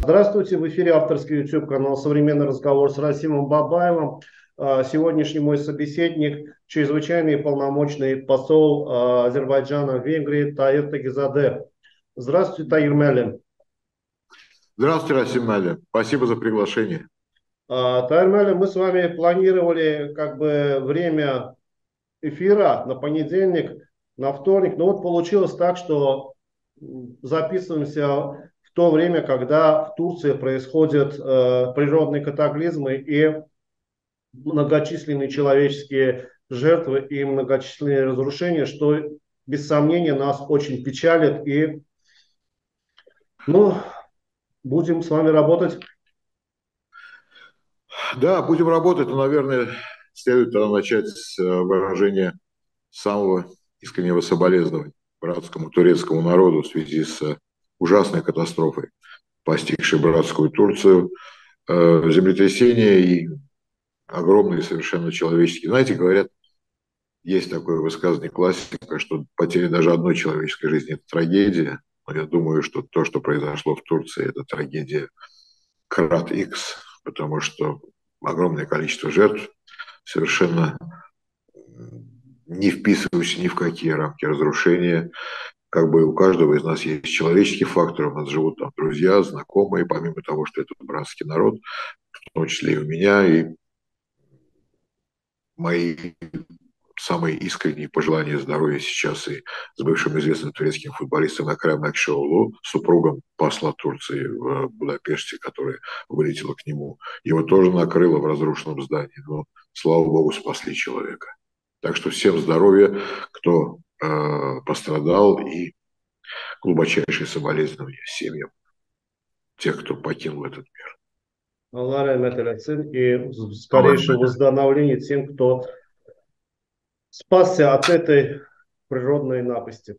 Здравствуйте, в эфире авторский YouTube-канал «Современный разговор» с Расимом Бабаевым. Сегодняшний мой собеседник – чрезвычайный и полномочный посол Азербайджана в Венгрии Таир Тагизаде. Здравствуйте, Таир Меллин. Здравствуйте, Расим Мали. Спасибо за приглашение. Таир Меллин, мы с вами планировали время эфира на понедельник, на вторник, но вот получилось так, что записываемся в то время, когда в Турции происходят природные катаклизмы и многочисленные человеческие жертвы и многочисленные разрушения, что без сомнения нас очень печалит. И будем с вами работать. Да, будем работать, но, наверное, следует тогда начать с выражения самого искреннего соболезнования братскому турецкому народу в связи с ужасной катастрофой, постигшей братскую Турцию. Землетрясения и огромные совершенно человеческие. Знаете, говорят, есть такое высказывание классика, что потеря даже одной человеческой жизни – это трагедия. Но я думаю, что то, что произошло в Турции, это трагедия крат X, потому что огромное количество жертв совершенно не вписывающиеся ни в какие рамки разрушения. Как бы у каждого из нас есть человеческий фактор, у нас живут там друзья, знакомые, помимо того, что это братский народ, в том числе и у меня, и мои самые искренние пожелания здоровья сейчас и с бывшим известным турецким футболистом Экрам Акшоглу, супругом посла Турции в Будапеште, которая вылетела к нему. Его тоже накрыло в разрушенном здании, но, слава богу, спасли человека. Так что всем здоровья, кто пострадал, и глубочайшие соболезнования семьям тех, кто покинул этот мир. Аллах рахмет eylesin и скорейшего выздоровления тем, кто спасся от этой природной напасти.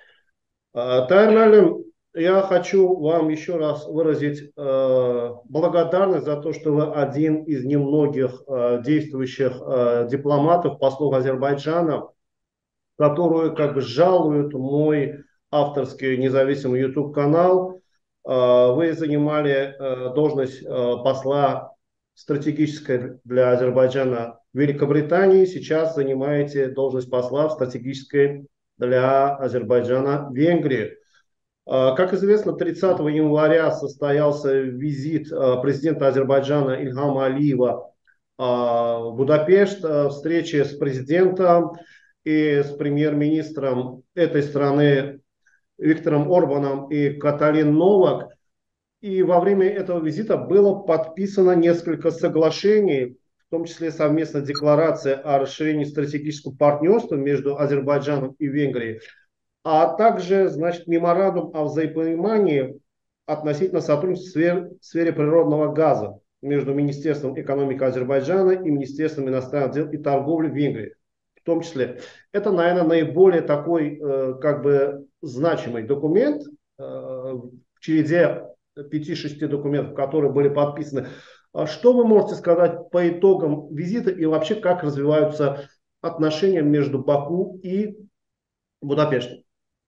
Таир Меллин, я хочу вам еще раз выразить благодарность за то, что вы один из немногих действующих дипломатов, послов Азербайджана, которые жалуют мой авторский независимый YouTube-канал. Вы занимали должность посла стратегической для Азербайджана в Великобритании, сейчас занимаете должность посла стратегической для Азербайджана в Венгрии. Как известно, 30 января состоялся визит президента Азербайджана Ильхама Алиева в Будапешт, встреча с президентом и с премьер-министром этой страны Виктором Орбаном и Каталин Новак. И во время этого визита было подписано несколько соглашений, в том числе совместная декларация о расширении стратегического партнерства между Азербайджаном и Венгрией, а также, меморандум о взаимопонимании относительно сотрудничества в сфере природного газа между Министерством экономики Азербайджана и Министерством иностранных дел и торговли Венгрии. В том числе, это, наверное, наиболее такой, значимый документ в череде 5-6 документов, которые были подписаны. Что вы можете сказать по итогам визита и вообще, как развиваются отношения между Баку и Будапештом?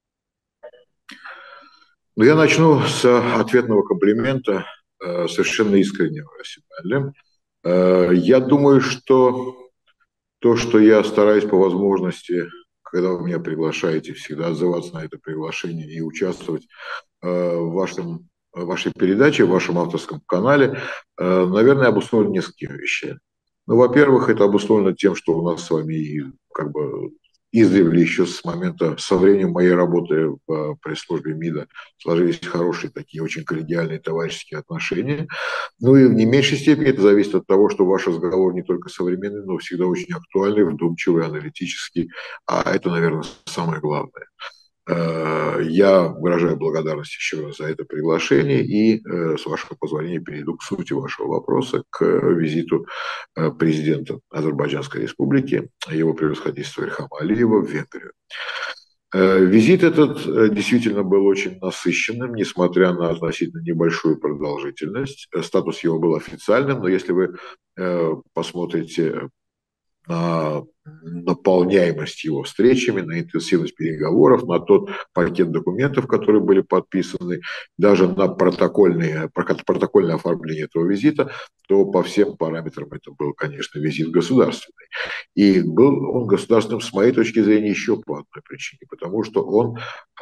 Ну, я начну с ответного комплимента, совершенно искреннего, Расим. Я думаю, что то, что я стараюсь по возможности, когда вы меня приглашаете, всегда отзываться на это приглашение и участвовать в вашей передаче, в вашем авторском канале, наверное, обусловлено несколькими вещами. Ну, во-первых, это обусловлено тем, что у нас с вами издревле еще со временем моей работы в пресс-службе МИДа сложились хорошие такие очень коллегиальные товарищеские отношения. Ну и в не меньшей степени это зависит от того, что ваш разговор не только современный, но всегда очень актуальный, вдумчивый, аналитический. А это, наверное, самое главное. Я выражаю благодарность еще раз за это приглашение и, с вашего позволения, перейду к сути вашего вопроса, к визиту президента Азербайджанской республики, его превосходительства Ильхама Алиева в Венгрию. Визит этот действительно был очень насыщенным, несмотря на относительно небольшую продолжительность. Статус его был официальным, но если вы посмотрите на наполняемость его встречами, на интенсивность переговоров, на тот пакет документов, которые были подписаны, даже на протокольное оформление этого визита, то по всем параметрам это был, конечно, визит государственный. И был он государственным, с моей точки зрения, еще по одной причине, потому что он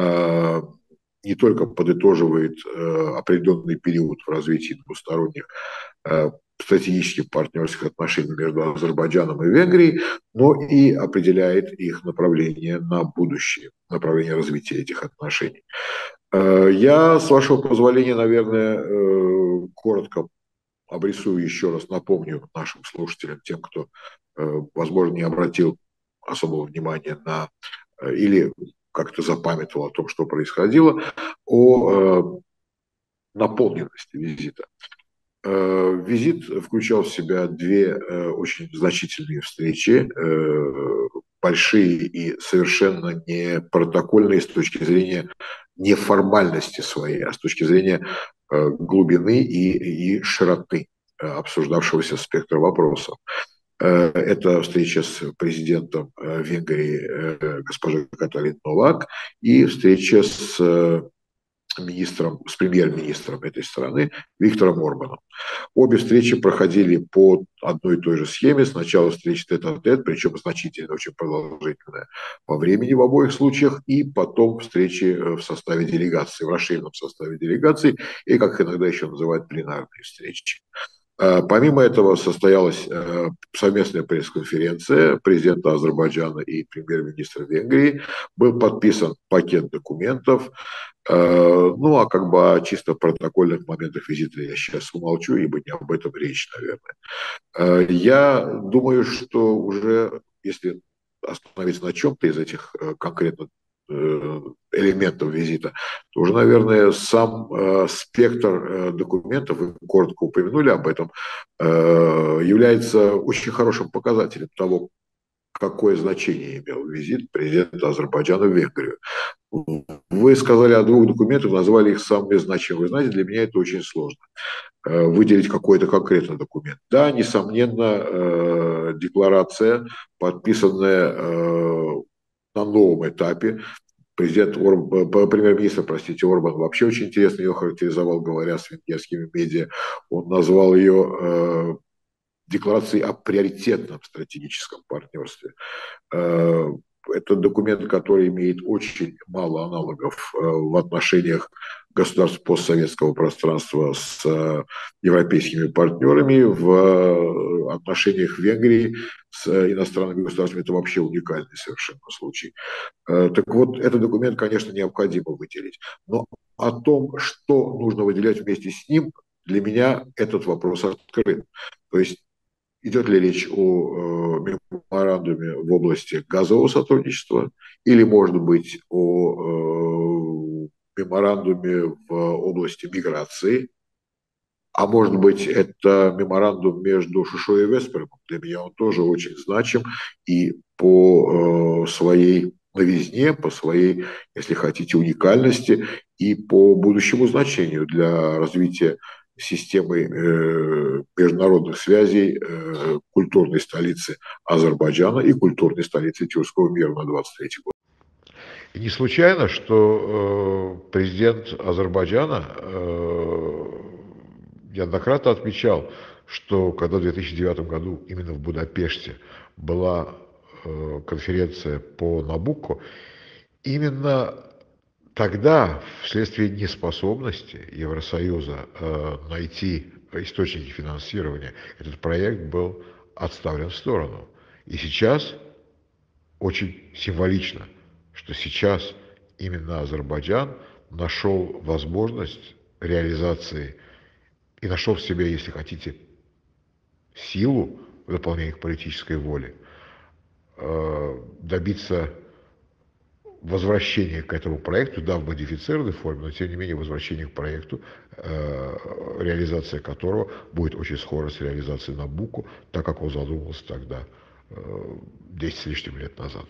не только подытоживает определенный период в развитии двусторонних стратегических партнерских отношений между Азербайджаном и Венгрией, но и определяет их направление на будущее, направление развития этих отношений. Я, с вашего позволения, наверное, коротко обрисую еще раз, напомню нашим слушателям, тем, кто, возможно, не обратил особого внимания на или как-то запамятовал о том, что происходило, о наполненности визита. Визит включал в себя две очень значительные встречи, большие и совершенно не протокольные с точки зрения неформальности своей, а с точки зрения глубины и широты обсуждавшегося спектра вопросов. Это встреча с президентом Венгрии госпожой Каталин Новак и встреча с премьер-министром этой страны Виктором Орбаном. Обе встречи проходили по одной и той же схеме. Сначала встреча тет-а-тет, причем значительно, очень продолжительная по времени в обоих случаях, и потом встречи в составе делегации, в расширенном составе делегации, и, как их иногда еще называют, пленарные встречи. Помимо этого состоялась совместная пресс-конференция президента Азербайджана и премьер-министра Венгрии. Был подписан пакет документов. Ну, а как бы о чисто протокольных моментах визита я сейчас умолчу, ибо не об этом речь, наверное. Я думаю, что уже, если остановиться на чем-то из этих конкретно элементов визита, то уже, наверное, сам спектр документов, вы коротко упомянули об этом, является очень хорошим показателем того, какое значение имел визит президента Азербайджана в Венгрию. Вы сказали о двух документах, назвали их самыми значимыми. Вы знаете, для меня это очень сложно выделить какой-то конкретный документ. Да, несомненно, декларация, подписанная на новом этапе. Премьер-министр, Орбан вообще очень интересно ее характеризовал, говоря с венгерскими медиа. Он назвал ее декларацией о приоритетном стратегическом партнерстве. Это документ, который имеет очень мало аналогов в отношениях государств постсоветского пространства с европейскими партнерами, в отношениях Венгрии с иностранными государствами. Это вообще уникальный совершенно случай. Так вот, этот документ, конечно, необходимо выделить. Но о том, что нужно выделять вместе с ним, для меня этот вопрос открыт. То есть идет ли речь о меморандуме в области газового сотрудничества или, может быть, о меморандуме в области миграции, а может быть, это меморандум между Шишой и Веспером. Для меня он тоже очень значим и по своей новизне, по своей, если хотите, уникальности и по будущему значению для развития системы международных связей культурной столицы Азербайджана и культурной столицы Тюркского мира на 23 год. И не случайно, что президент Азербайджана неоднократно отмечал, что когда в 2009 году именно в Будапеште была конференция по Набуко, именно тогда, вследствие неспособности Евросоюза найти источники финансирования, этот проект был отставлен в сторону. И сейчас очень символично, что сейчас именно Азербайджан нашел возможность реализации и нашел в себе, если хотите, силу в выполнении их политической воли, добиться возвращения к этому проекту, да, в модифицированной форме, но тем не менее возвращение к проекту, реализация которого будет очень скоро с реализацией Набуко, так как он задумывался тогда, 10 с лишним лет назад.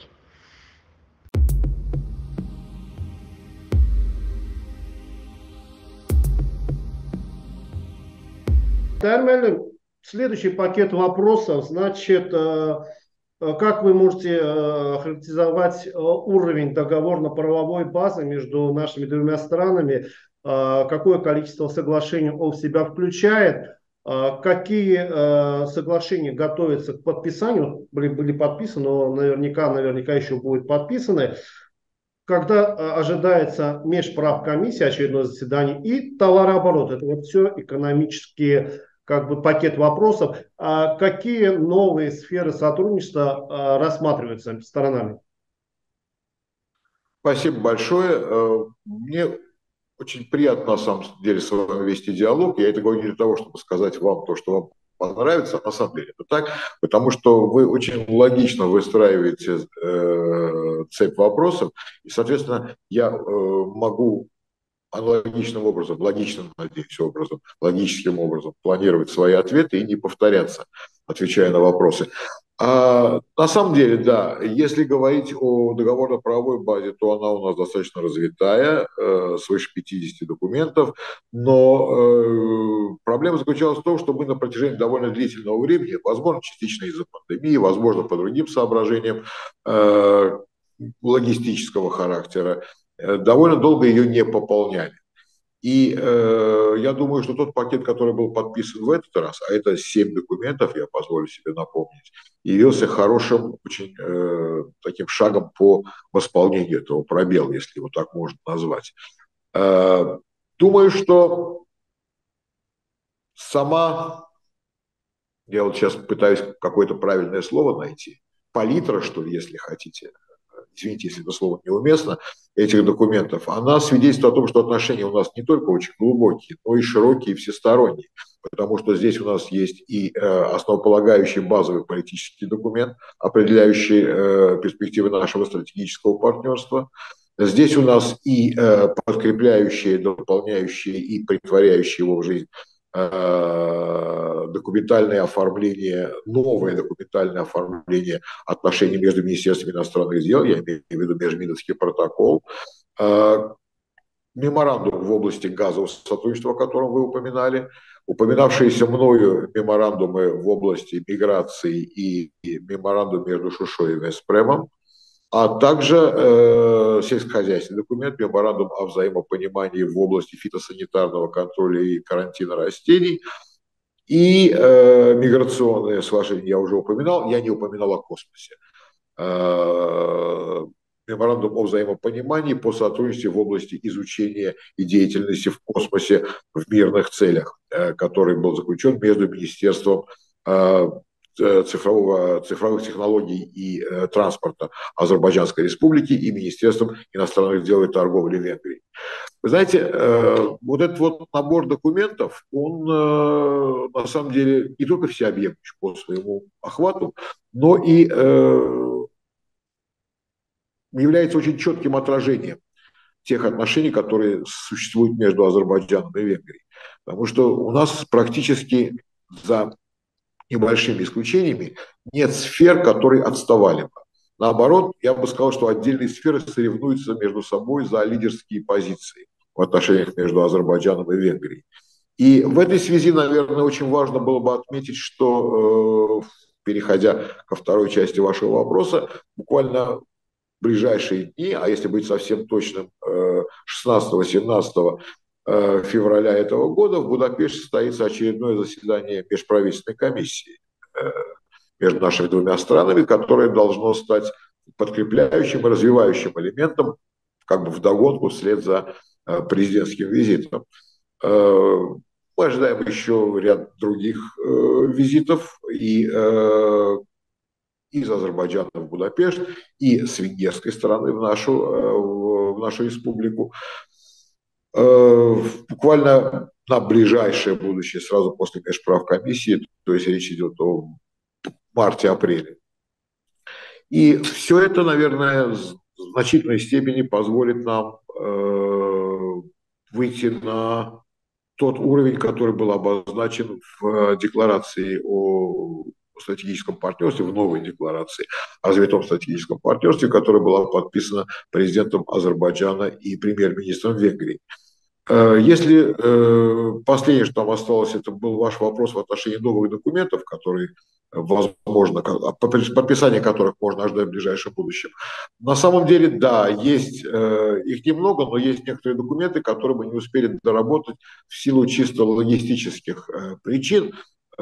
Нормально. Следующий пакет вопросов, значит, как вы можете характеризовать уровень договорно-правовой базы между нашими двумя странами? Какое количество соглашений он в себя включает? Какие соглашения готовятся к подписанию? Были подписаны, но наверняка еще будут подписаны. Когда ожидается межправкомиссия, очередное заседание, и товарооборот. Это вот все экономические пакет вопросов. Какие новые сферы сотрудничества рассматриваются сторонами? Спасибо большое. Мне очень приятно, на самом деле, с вами вести диалог. Я это говорю не для того, чтобы сказать вам то, что вам понравится, а на самом деле это так, потому что вы очень логично выстраиваете цепь вопросов, и, соответственно, я могу аналогичным образом, логичным, надеюсь, образом, логическим образом планировать свои ответы и не повторяться, отвечая на вопросы. На самом деле, да, если говорить о договорно-правовой базе, то она у нас достаточно развитая, свыше 50 документов, но проблема заключалась в том, что мы на протяжении довольно длительного времени, возможно, частично из-за пандемии, возможно, по другим соображениям логистического характера, довольно долго ее не пополняли. И я думаю, что тот пакет, который был подписан в этот раз, а это 7 документов, я позволю себе напомнить, явился хорошим очень таким шагом по восполнению этого пробела, если его так можно назвать. Думаю, что я вот сейчас пытаюсь какое-то правильное слово найти, палитра, что ли, если хотите, извините, если это слово неуместно, этих документов, она свидетельствует о том, что отношения у нас не только очень глубокие, но и широкие и всесторонние. Потому что здесь у нас есть и основополагающий базовый политический документ, определяющий перспективы нашего стратегического партнерства. Здесь у нас и подкрепляющие, дополняющие и претворяющие его в жизнь документальное оформление, новое документальное оформление отношений между Министерством иностранных дел, я имею в виду Межминовский протокол, меморандум в области газового сотрудничества, о котором вы упоминали, упоминавшиеся мною меморандумы в области миграции и меморандум между Шушой и Веспремом, а также сельскохозяйственный документ, меморандум о взаимопонимании в области фитосанитарного контроля и карантина растений, и миграционные соглашения я уже упоминал, я не упоминал о космосе. Меморандум о взаимопонимании по сотрудничеству в области изучения и деятельности в космосе в мирных целях, который был заключен между Министерством цифровых технологий и транспорта Азербайджанской Республики и Министерством иностранных дел и торговли Венгрии. Вы знаете, вот этот вот набор документов, он на самом деле не только всеобъемлющий по своему охвату, но и является очень четким отражением тех отношений, которые существуют между Азербайджаном и Венгрией. Потому что у нас практически за небольшими исключениями нет сфер, которые отставали бы. Наоборот, я бы сказал, что отдельные сферы соревнуются между собой за лидерские позиции в отношениях между Азербайджаном и Венгрией. И в этой связи, наверное, очень важно было бы отметить, что, переходя ко второй части вашего вопроса, буквально в ближайшие дни, а если быть совсем точным, 16-17 февраля этого года в Будапеште состоится очередное заседание межправительственной комиссии между нашими двумя странами, которое должно стать подкрепляющим и развивающим элементом, как бы вдогонку вслед за президентским визитом. Мы ожидаем еще ряд других визитов и из Азербайджана в Будапешт, и с венгерской стороны в нашу республику. Буквально на ближайшее будущее, сразу после межправкомиссии, то есть речь идет о марте-апреле. И все это, наверное, в значительной степени позволит нам выйти на тот уровень, который был обозначен в декларации о стратегическом партнерстве, в новой декларации о развитом стратегическом партнерстве, которая была подписана президентом Азербайджана и премьер-министром Венгрии. Если последнее, что там осталось, это был ваш вопрос в отношении новых документов, которые возможно, подписание которых можно ожидать в ближайшем будущем. На самом деле, да, есть их немного, но есть некоторые документы, которые мы не успели доработать в силу чисто логистических причин.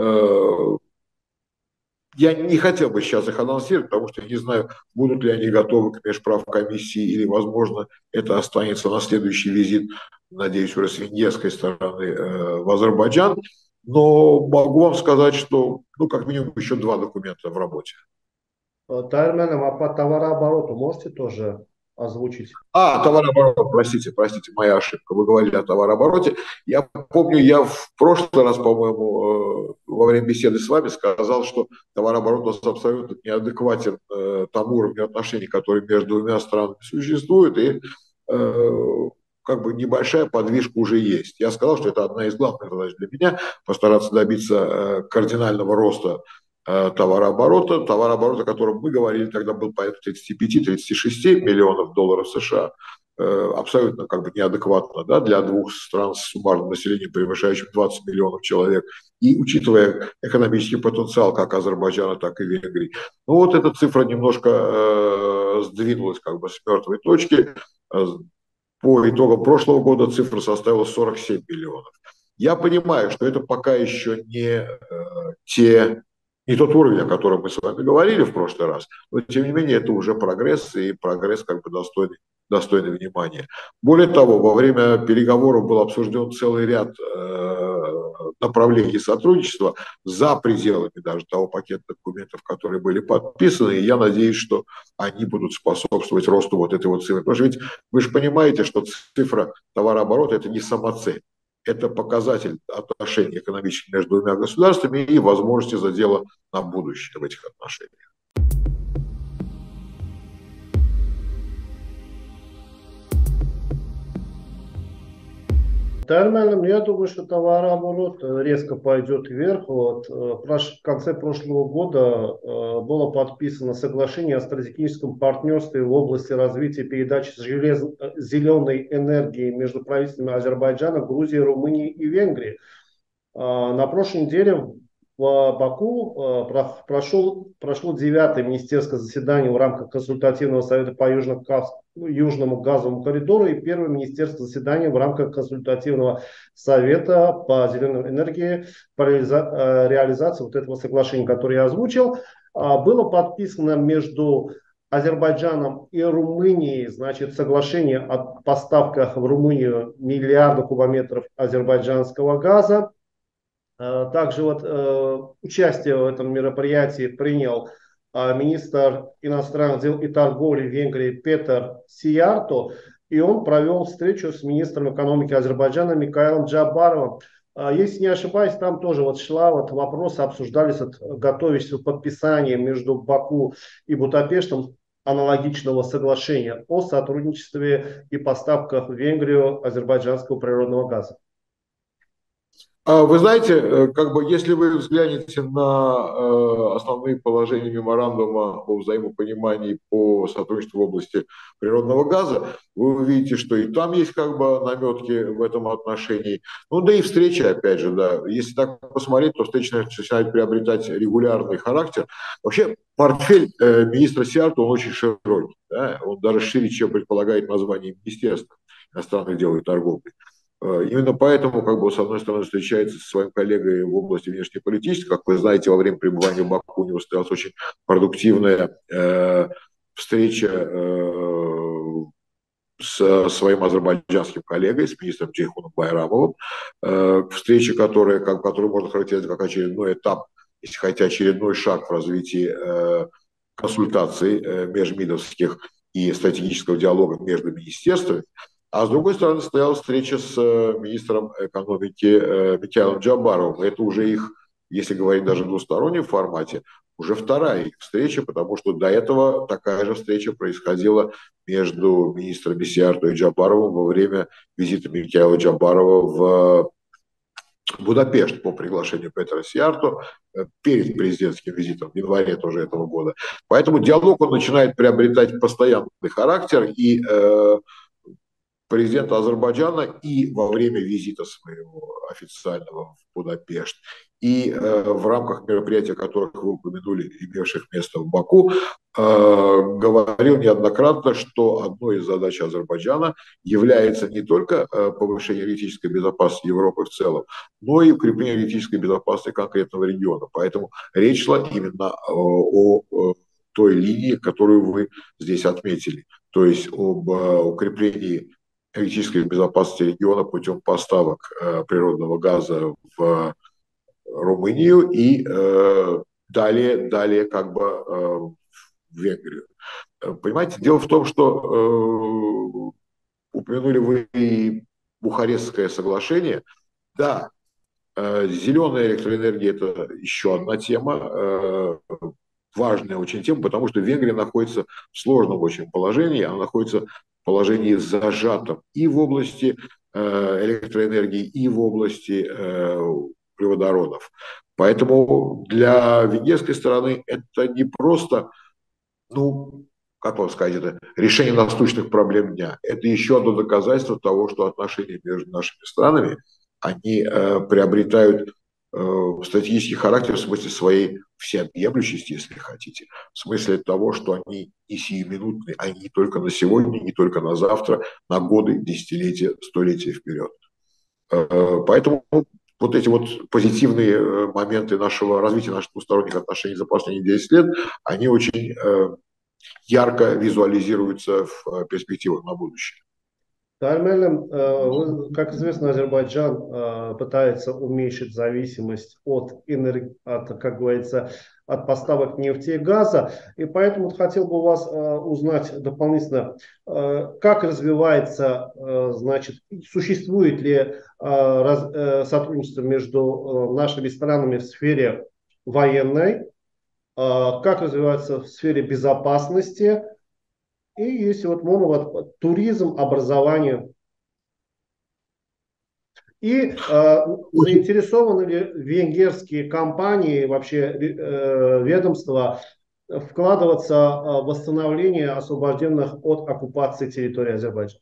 Я не хотел бы сейчас их анонсировать, потому что я не знаю, будут ли они готовы к межправкомиссии или, возможно, это останется на следующий визит, надеюсь, уже с венгерской стороны в Азербайджан. Но могу вам сказать, что, ну, как минимум, еще два документа в работе. Тайрменом, а по товарообороту можете тоже озвучить? Товарооборот, простите, моя ошибка. Вы говорили о товарообороте. Я помню, я в прошлый раз, по-моему, во время беседы с вами сказал, что товарооборот у нас абсолютно неадекватен тому уровню отношений, который между двумя странами существует, и как бы небольшая подвижка уже есть. Я сказал, что это одна из главных задач для меня, постараться добиться кардинального роста товарооборота, о котором мы говорили, тогда был порядка 35-36 миллионов долларов США, абсолютно как бы неадекватно, да, для двух стран с суммарным населением, превышающим 20 миллионов человек, и учитывая экономический потенциал как Азербайджана, так и Венгрии. Ну вот эта цифра немножко сдвинулась как бы с мертвой точки. По итогам прошлого года цифра составила 47 миллионов. Я понимаю, что это пока еще не тот уровень, о котором мы с вами говорили в прошлый раз, но тем не менее это уже прогресс, и прогресс как бы достойный внимания. Более того, во время переговоров был обсужден целый ряд направлений сотрудничества за пределами даже того пакета документов, которые были подписаны, и я надеюсь, что они будут способствовать росту вот этой вот цифры. Потому что ведь вы же понимаете, что цифра товарооборота – это не самоцель. Это показатель отношений экономических между двумя государствами и возможности задела на будущее в этих отношениях. Нормально, я думаю, что товарооборот резко пойдет вверх. Вот, в конце прошлого года было подписано соглашение о стратегическом партнерстве в области развития передачи зеленой энергии между правительствами Азербайджана, Грузии, Румынии и Венгрии. На прошлой неделе в Баку прошло 9-е министерское заседание в рамках консультативного совета по Южному газовому коридору и первое министерское заседание в рамках консультативного совета по зеленой энергии по реализации вот этого соглашения, которое я озвучил. Было подписано между Азербайджаном и Румынией, значит, соглашение о поставках в Румынию миллиарда кубометров азербайджанского газа. Также участие в этом мероприятии принял министр иностранных дел и торговли Венгрии Петер Сиярто, и он провел встречу с министром экономики Азербайджана Микаилом Джабаровым. Если не ошибаюсь, там тоже вопросы обсуждались, готовясь к подписанию между Баку и Будапештом аналогичного соглашения о сотрудничестве и поставках в Венгрию азербайджанского природного газа. Вы знаете, как бы если вы взглянете на основные положения меморандума о взаимопонимании по сотрудничеству в области природного газа, вы увидите, что и там есть как бы наметки в этом отношении. Ну да и встречи, опять же, да. Если так посмотреть, то встречи начинают приобретать регулярный характер. Вообще портфель министра Сиарто, он очень широкий, да? Он даже шире, чем предполагает название Министерства иностранных дел и торговли. Именно поэтому, как бы, с одной стороны, встречается со своим коллегой в области внешнеполитической. Как вы знаете, во время пребывания в Баку у него состоялась очень продуктивная встреча с своим азербайджанским коллегой, с министром Джейхуном Байрамовым. Встреча, которую можно характеризовать как очередной этап, если хотите, очередной шаг в развитии консультаций межмидовских и стратегического диалога между министерствами. А с другой стороны, состоялась встреча с министром экономики Микаилом Джабаровым. Это уже их, если говорить даже в двустороннем формате, уже вторая их встреча, потому что до этого такая же встреча происходила между министрами Сиярто и Джабаровым во время визита Микаила Джабарова в Будапешт по приглашению Петера Сиярто перед президентским визитом в январе тоже этого года. Поэтому диалог он начинает приобретать постоянный характер, и президент Азербайджана и во время визита своего официального в Будапешт, и в рамках мероприятий, которых вы упомянули, имевших место в Баку, говорил неоднократно, что одной из задач Азербайджана является не только повышение энергетической безопасности Европы в целом, но и укрепление энергетической безопасности конкретного региона. Поэтому речь шла именно о той линии, которую вы здесь отметили, то есть об укреплении энергетической безопасности региона путем поставок природного газа в Румынию и далее как бы в Венгрию. Понимаете, дело в том, что упомянули вы и Бухарестское соглашение. Да, зеленая электроэнергия – это еще одна тема, важная очень тема, потому что Венгрия находится в сложном очень положении, она находится в положении зажатом и в области электроэнергии, и в области углеводородов. Поэтому для венгерской стороны это не просто, ну, как вам сказать, это решение насущных проблем дня. Это еще одно доказательство того, что отношения между нашими странами, они приобретают стратегический характер в смысле своей всеобъемлющести, если хотите. В смысле того, что они не сиюминутные, они не только на сегодня, не только на завтра, на годы, десятилетия, столетия вперед. Поэтому вот эти вот позитивные моменты нашего развития наших двусторонних отношений за последние 10 лет, они очень ярко визуализируются в перспективах на будущее. Как известно, Азербайджан пытается уменьшить зависимость как говорится, от поставок нефти и газа. И поэтому хотел бы у вас узнать дополнительно, как развивается, значит, существует ли сотрудничество между нашими странами в сфере военной, как развивается в сфере безопасности, и если вот можно, туризм, образование. И заинтересованы ли венгерские компании, вообще ведомства, вкладываться в восстановление освобожденных от оккупации территории Азербайджана?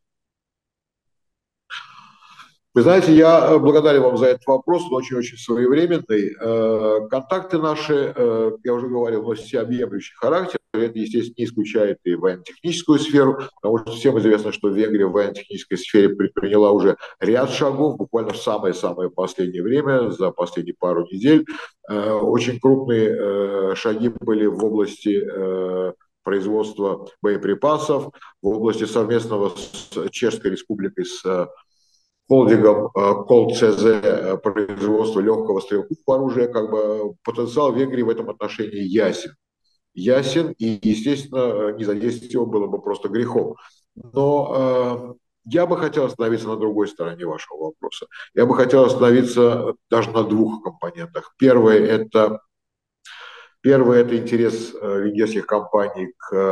Вы знаете, я благодарен вам за этот вопрос, он очень-очень своевременный. Контакты наши, я уже говорил, носят всеобъемлющий характер. Это, естественно, не исключает и военно-техническую сферу, потому что всем известно, что Венгрия в военно-технической сфере предприняла уже ряд шагов, буквально в самое-самое последнее время, за последние пару недель. Очень крупные шаги были в области производства боеприпасов, в области совместного с Чешской Республикой, с холдингом КолЦЗ производства легкого стрелкового оружия, как бы потенциал Венгрии в этом отношении ясен, и, естественно, не задействовать его было бы просто грехом. Но я бы хотел остановиться на другой стороне вашего вопроса. Я бы хотел остановиться даже на двух компонентах. Первое – это интерес венгерских компаний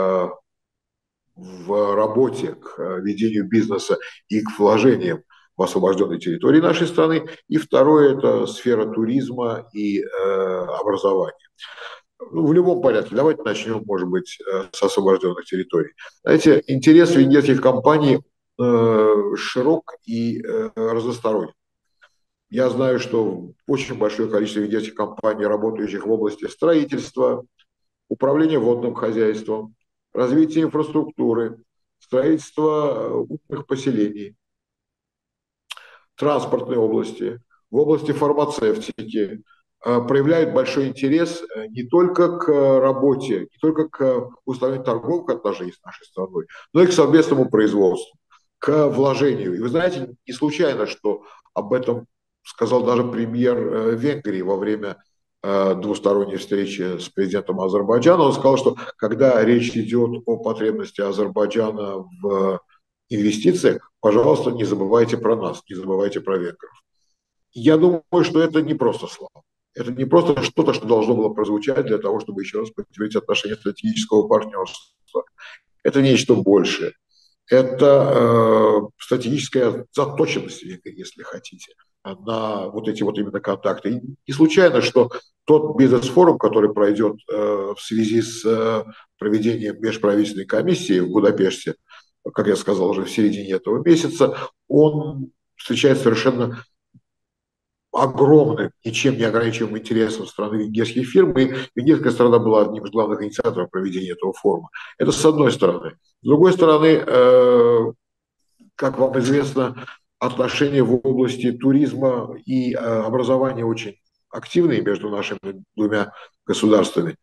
в работе, к ведению бизнеса и к вложениям в освобожденной территории нашей страны. И второе – это сфера туризма и образования. Ну, в любом порядке. Давайте начнем, может быть, с освобожденных территорий. Знаете, интерес венгерских компаний широк и разносторонний. Я знаю, что очень большое количество венгерских компаний, работающих в области строительства, управления водным хозяйством, развития инфраструктуры, строительства умных поселений, транспортной области, в области фармацевтики, проявляют большой интерес не только к работе, не только к установлению торговых отношений с нашей страной, но и к совместному производству, к вложению. И вы знаете, не случайно, что об этом сказал даже премьер Венгрии во время двусторонней встречи с президентом Азербайджана. Он сказал, что когда речь идет о потребности Азербайджана в инвестициях, пожалуйста, не забывайте про нас, не забывайте про венгров. Я думаю, что это не просто слова. Это не просто что-то, что должно было прозвучать для того, чтобы еще раз подтвердить отношения стратегического партнерства. Это нечто большее. Это стратегическая заточенность, если хотите, на вот эти вот именно контакты. И не случайно, что тот бизнес-форум, который пройдет в связи с проведением межправительственной комиссии в Будапеште, как я сказал, уже в середине этого месяца, он встречает совершенно огромным, ничем не ограничиваемым интересом страны венгерских фирм, и венгерская страна была одним из главных инициаторов проведения этого форума. Это с одной стороны. С другой стороны, как вам известно, отношения в области туризма и образования очень активные между нашими двумя государствами.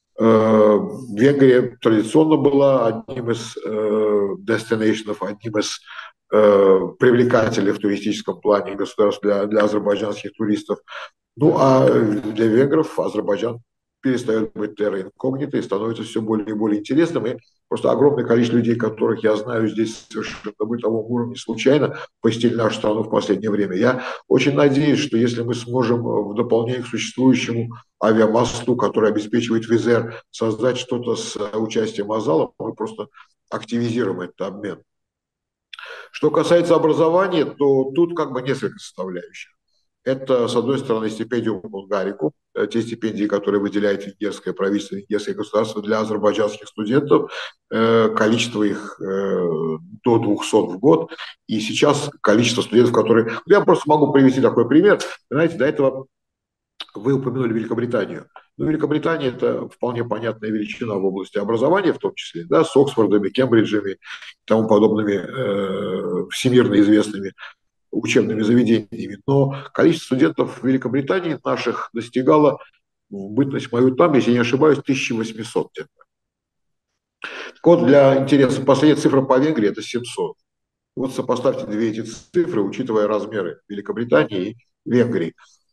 Венгрия традиционно была одним из дестинейшенов, одним из привлекателей в туристическом плане государств для азербайджанских туристов. Ну а для венгров Азербайджан перестает быть терра инкогнито и становится все более и более интересным. И просто огромное количество людей, которых я знаю здесь совершенно на бытовом уровне, случайно посетили нашу страну в последнее время. Я очень надеюсь, что если мы сможем в дополнение к существующему авиамосту, который обеспечивает Визер, создать что-то с участием Азала, мы просто активизируем этот обмен. Что касается образования, то тут как бы несколько составляющих. Это, с одной стороны, стипендиум Булгарику, те стипендии, которые выделяет венгерское правительство, венгерское государство для азербайджанских студентов, количество их до 200 в год, и сейчас количество студентов, которые... Я просто могу привести такой пример. Знаете, до этого вы упомянули Великобританию. Ну, Великобритания – это вполне понятная величина в области образования, в том числе, да, с Оксфордами, Кембриджами и тому подобными всемирно известными учебными заведениями. Но количество студентов в Великобритании наших достигало, в бытность мою там, если не ошибаюсь, 1800 где-то. Так вот, для интереса, последняя цифра по Венгрии – это 700. Вот сопоставьте две эти цифры, учитывая размеры Великобритании и Венгрии.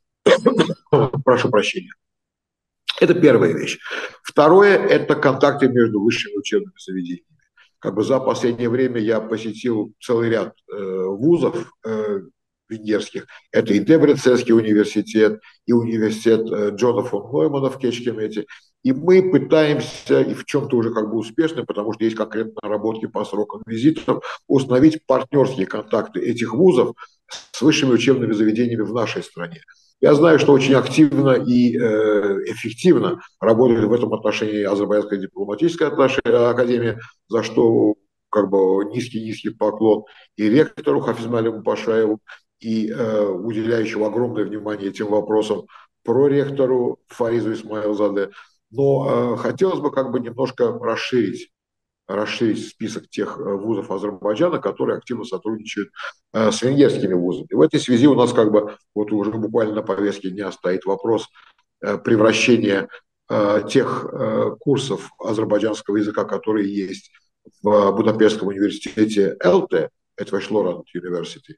Прошу прощения. Это первая вещь. Второе – это контакты между высшими учебными заведениями. Как бы за последнее время я посетил целый ряд вузов венгерских. Это и Дебреценский университет, и университет Джона фон Ноймана в Кечкемете. И мы пытаемся, и в чем-то уже как бы успешны, потому что есть конкретные наработки по срокам визитов, установить партнерские контакты этих вузов с высшими учебными заведениями в нашей стране. Я знаю, что очень активно и эффективно работает в этом отношении Азербайджанская дипломатическая академия, за что как бы низкий поклон и ректору Хафизмалему Пашаеву, и уделяющему огромное внимание этим вопросам проректору Фаризу Исмаилзаде. Но хотелось бы как бы немножко расширить список тех вузов Азербайджана, которые активно сотрудничают с венгерскими вузами. И в этой связи у нас как бы вот уже буквально на повестке дня стоит вопрос превращения тех курсов азербайджанского языка, которые есть в Будапештском университете ЭЛТЕ, Etvaş-Lorand University,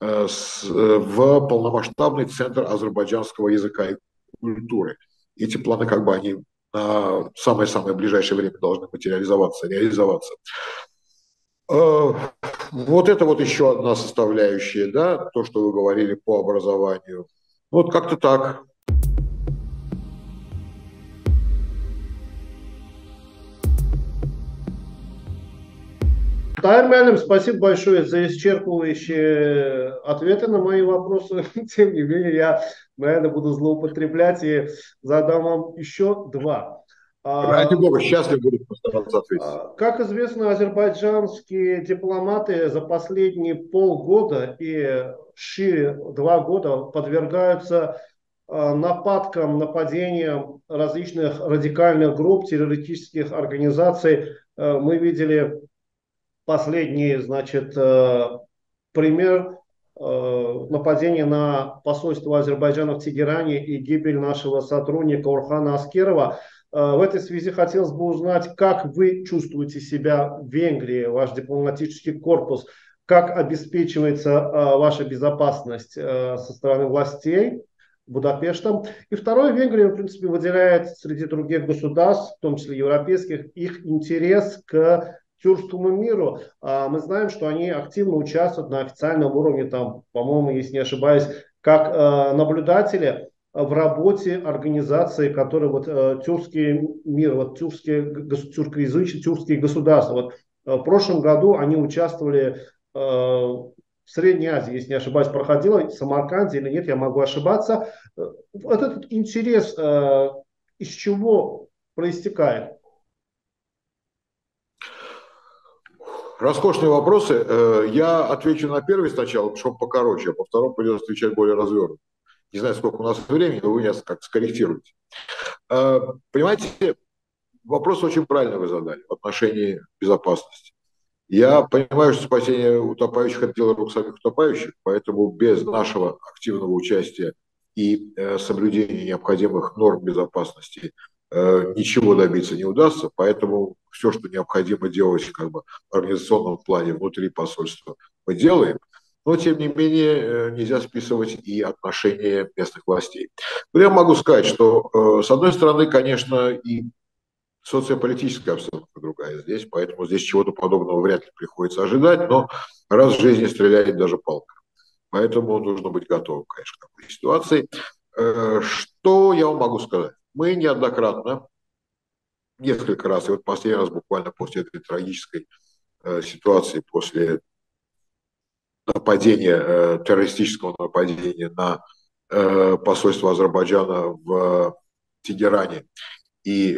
в полномасштабный центр азербайджанского языка и культуры. Эти планы как бы они на самое-самое ближайшее время должны материализоваться, реализоваться. Вот это вот еще одна составляющая, да, то, что вы говорили по образованию. Вот как-то так. Тайр Мэлем, спасибо большое за исчерпывающие ответы на мои вопросы. Тем не менее, я, наверное, буду злоупотреблять и задам вам еще два. Ради бога, счастлив буду постараться ответить. Как известно, азербайджанские дипломаты за последние полгода и шире 2 года подвергаются нападениям различных радикальных групп, террористических организаций. Мы видели последний, значит, пример нападения на посольство Азербайджана в Тегеране и гибель нашего сотрудника Орхана Аскерова. В этой связи хотелось бы узнать, как вы чувствуете себя в Венгрии, ваш дипломатический корпус, как обеспечивается ваша безопасность со стороны властей Будапештом. И второе, Венгрия, в принципе, выделяет среди других государств, в том числе европейских, их интерес к тюркскому миру. Мы знаем, что они активно участвуют на официальном уровне, там, по-моему, если не ошибаюсь, как наблюдатели в работе организации, которые вот тюркский мир, вот тюркские государства. Вот, в прошлом году они участвовали в Средней Азии, если не ошибаюсь, проходила в Самарканде или нет, я могу ошибаться. Вот этот интерес из чего проистекает? Роскошные вопросы. Я отвечу на первый сначала, чтобы покороче, а по второму придется отвечать более развернуто. Не знаю, сколько у нас времени, но вы меня как-то скорректируете. Понимаете, вопрос очень правильно вы задали в отношении безопасности. Я понимаю, что спасение утопающих – это дело рук самих утопающих, поэтому без нашего активного участия и соблюдения необходимых норм безопасности ничего добиться не удастся. Поэтому все, что необходимо делать как бы, в организационном плане внутри посольства, мы делаем. Но, тем не менее, нельзя списывать и отношения местных властей. Но я могу сказать, что, с одной стороны, конечно, и социополитическая обстановка другая здесь, поэтому здесь чего-то подобного вряд ли приходится ожидать, но раз в жизни стреляет даже палка. Поэтому нужно быть готовым, конечно, к такой ситуации. Что я вам могу сказать? Мы неоднократно, несколько раз, и вот последний раз буквально после этой трагической ситуации, после нападения, террористического нападения на посольство Азербайджана в Тегеране и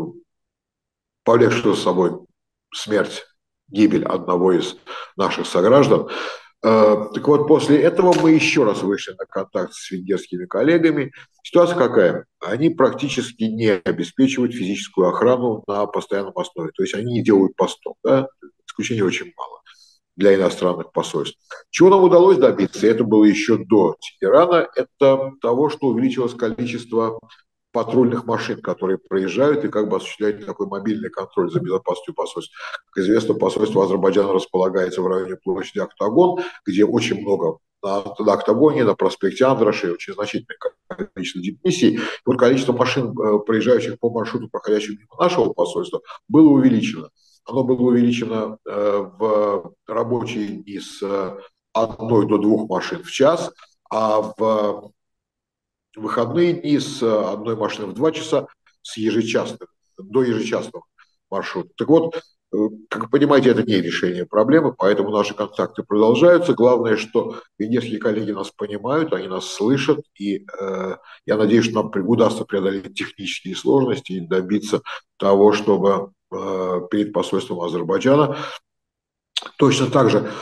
повлекшего с собой смерть, гибель одного из наших сограждан. Так вот, после этого мы еще раз вышли на контакт с венгерскими коллегами. Ситуация какая? Они практически не обеспечивают физическую охрану на постоянном основе. То есть они не делают постов. Да? Исключений очень мало для иностранных посольств. Чего нам удалось добиться, это было еще до Тегерана, это того, что увеличилось количество патрульных машин, которые проезжают и как бы осуществляют такой мобильный контроль за безопасностью посольств. Как известно, посольство Азербайджана располагается в районе площади Октагон, где очень много на Октагоне, на проспекте Андраши, очень значительное количество дипмиссий. И вот количество машин, проезжающих по маршруту, проходящих мимо нашего посольства, было увеличено. Оно было увеличено в рабочие дни с одной до двух машин в час, а в выходные дни с одной машины в 2 часа с ежечасным, до ежечасного маршрута. Так вот, как вы понимаете, это не решение проблемы, поэтому наши контакты продолжаются. Главное, что венгерские коллеги нас понимают, они нас слышат, и я надеюсь, что нам удастся преодолеть технические сложности и добиться того, чтобы перед посольством Азербайджана точно так же,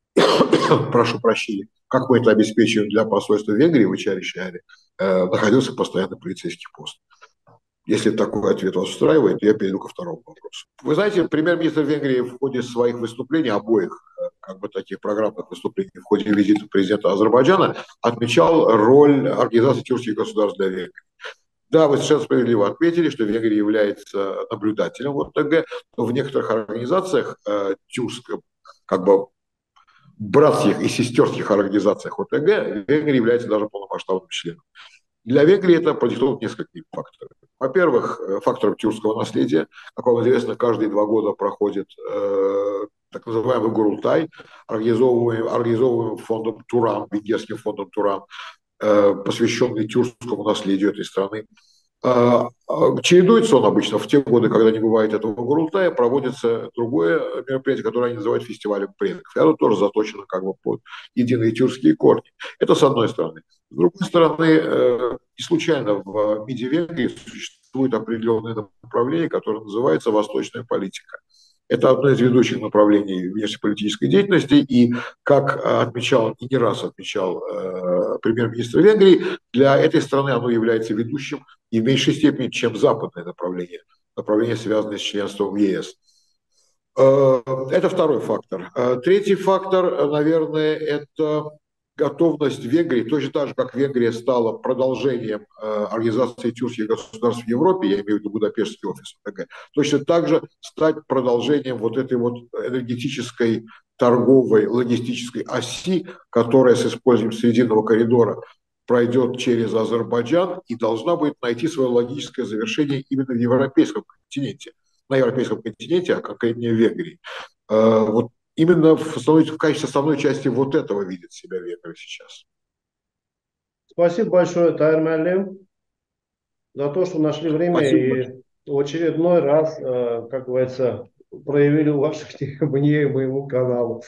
прошу прощения, как мы это обеспечиваем для посольства Венгрии в Ичаре-Шаре, находился постоянно полицейский пост. Если такой ответ вас устраивает, я перейду ко второму вопросу. Вы знаете, премьер-министр Венгрии в ходе своих выступлений, обоих как бы таких программных выступлений в ходе визита президента Азербайджана, отмечал роль организации тюркских государств для Венгрии. Да, вы совершенно справедливо отметили, что Венгрия является наблюдателем в ОТГ, но в некоторых организациях тюркских, как бы братских и сестерских организациях ОТГ Венгрия является даже полномасштабным членом. Для Венгрии это продиктовано несколькими факторами. Во-первых, фактором тюркского наследия. Как вам известно, каждые 2 года проходит так называемый Гурултай, организовываемый фондом Туран, венгерским фондом Туран, посвященный тюркскому наследию этой страны. Чередуется он обычно в те годы, когда не бывает этого Гурултая, проводится другое мероприятие, которое они называют фестивалем предков. И оно тоже заточено как бы под единые тюркские корни. Это с одной стороны. С другой стороны, не случайно в МИДе Венгрии существует определенное направление, которое называется «Восточная политика». Это одно из ведущих направлений внешнеполитической деятельности, и, как отмечал, и не раз отмечал премьер-министр Венгрии, для этой страны оно является ведущим и в меньшей степени, чем западное направление, связанное с членством в ЕС. Это второй фактор. Третий фактор, наверное, это готовность Венгрии, точно так же, как Венгрия стала продолжением организации тюркских государств в Европе, я имею в виду Будапештский офис ОТГ, точно так же стать продолжением вот этой вот энергетической, торговой, логистической оси, которая с использованием Срединного коридора пройдет через Азербайджан и должна будет найти свое логическое завершение именно в европейском континенте, на европейском континенте, а конкретнее в Венгрии. Вот именно в качестве основной части вот этого видит себя Венгрия сейчас. Спасибо большое, Тайр Муаллем, за то, что нашли время. Спасибо. И в очередной раз, как говорится, проявили уважение мне и моему каналу.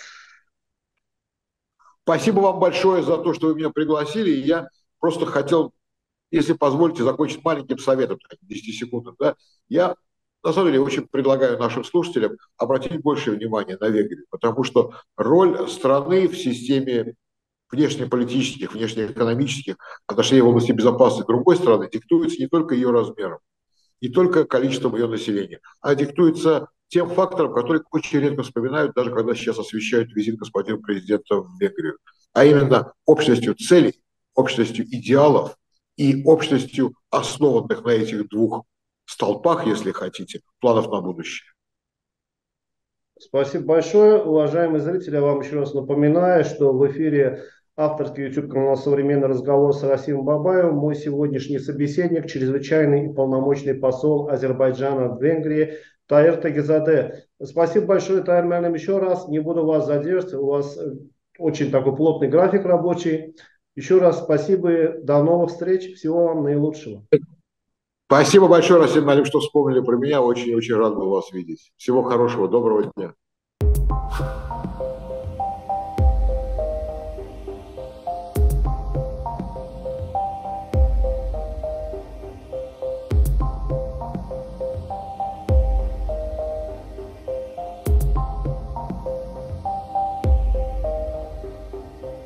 Спасибо вам большое за то, что вы меня пригласили. И я просто хотел, если позволите, закончить маленьким советом, 10-секундным. Да? Я, на самом деле, очень предлагаю нашим слушателям обратить больше внимания на Венгрию, потому что роль страны в системе внешнеполитических, внешнеэкономических отношений в области безопасности другой страны диктуется не только ее размером, не только количеством ее населения, а диктуется тем фактором, который очень редко вспоминают, даже когда сейчас освещают визит господина президента в Венгрию, а именно общностью целей, общностью идеалов и общностью основанных на этих двух столпах, если хотите, планов на будущее. Спасибо большое, уважаемые зрители. Я вам еще раз напоминаю, что в эфире авторский YouTube-канал «Современный разговор» с Расимом Бабаевым. Мой сегодняшний собеседник, чрезвычайный и полномочный посол Азербайджана в Венгрии Таир Тагизаде. Спасибо большое, Таир Муалим, еще раз. Не буду вас задерживать, у вас очень такой плотный график рабочий. Еще раз спасибо, до новых встреч, всего вам наилучшего. Спасибо большое, Расим Муалим, что вспомнили про меня. Очень-очень рад был вас видеть. Всего хорошего, доброго дня.